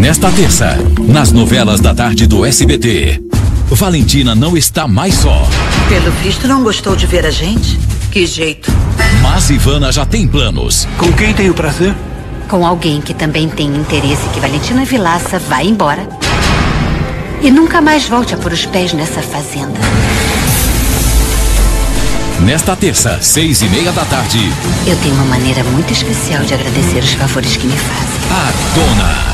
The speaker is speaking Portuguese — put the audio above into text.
Nesta terça, nas novelas da tarde do SBT, Valentina não está mais só. Pelo visto, não gostou de ver a gente? Que jeito. Mas Ivana já tem planos. Com quem tem o prazer? Com alguém que também tem interesse que Valentina Vilaça vá embora e nunca mais volte a pôr os pés nessa fazenda. Nesta terça, 6:30 da tarde. Eu tenho uma maneira muito especial de agradecer os favores que me fazem. A Dona.